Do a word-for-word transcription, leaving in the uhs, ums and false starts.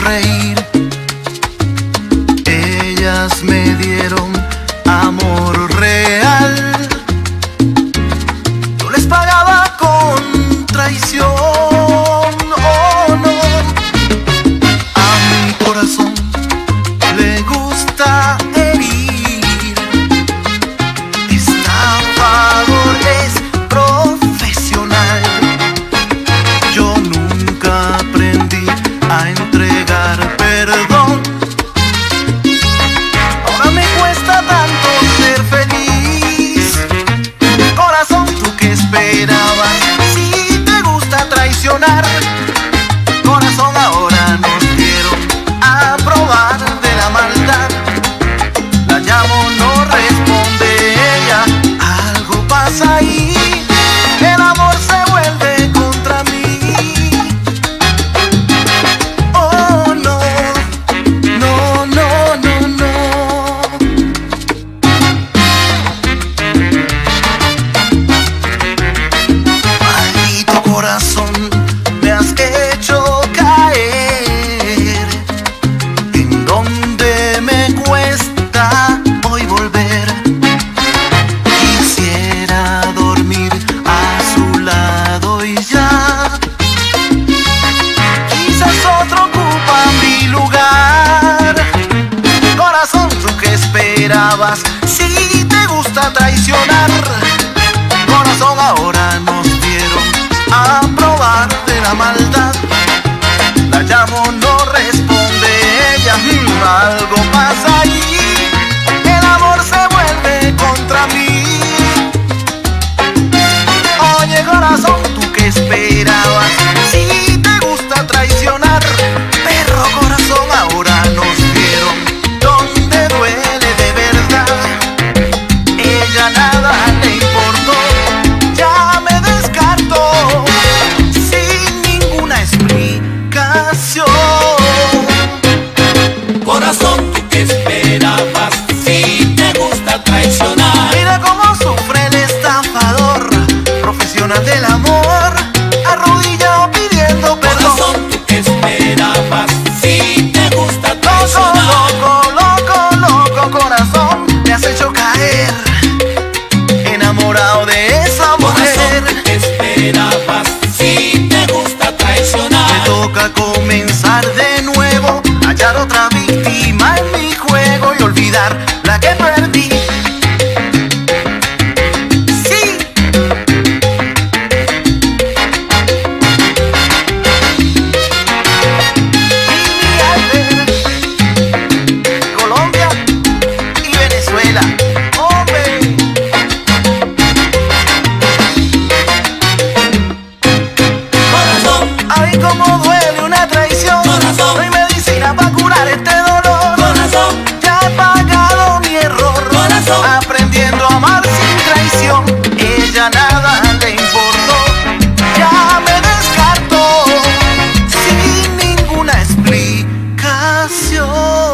sonreír. Ellas me dieron amor real. Yo les pagaba con traición. Oh no, a mi corazón le gusta herir. Estafador es profesional. Yo nunca aprendí a entregar perdón. Ahora me cuesta tanto ser feliz. Corazón, ¿tú qué esperabas? Si te gusta traicionar. Corazón, ahora nos dieron a probar de la maldad. La llamo, no responde ella. Algo pasa ahí. El amor se vuelve contra mí. Oh no, no, no, no, no. Maldito corazón, me has hecho caer en donde me cuesta hoy volver. Quisiera dormir a su lado y ya. Quizás otro ocupa mi lugar. Corazón, ¿tú qué esperabas? Si te gusta traicionar. Corazón, ahora nos dieron a probar de la maldad. La llamo, no responde ella. Mm, algo pasa ahí. El amor se vuelve contra mí. Oye corazón, ¿tú qué esperabas? Si te gusta traicionar. Perro corazón, ahora nos dieron donde duele de verdad. Ella nada le importó. Ya me descartó sin ninguna explicación. Corazón, ¿tú qué esperabas? Si te gusta traicionar. Mira cómo sufre el estafador, profesional del amor, arrodillado pidiendo perdón. Corazón, ¿tú qué esperabas? Si te gusta Loco, traicionar. loco, loco, loco, corazón, me has hecho caer, enamorado de esa Corazón, mujer. ¿tú qué esperabas? Si te gusta Me traicionar. toca comenzar de nuevo, hallar otra víctima en mi juego y olvidar la que perdí. Sí. Colombia y Venezuela. Hombre. Corazón, Ay, cómo duele una traición. Corazón. No hay medicina para curar este dolor. corazón, Ya he pagado mi error. Corazón. Aprendiendo a amar sin traición. Ella nada le importó. Ya me descartó sin ninguna explicación.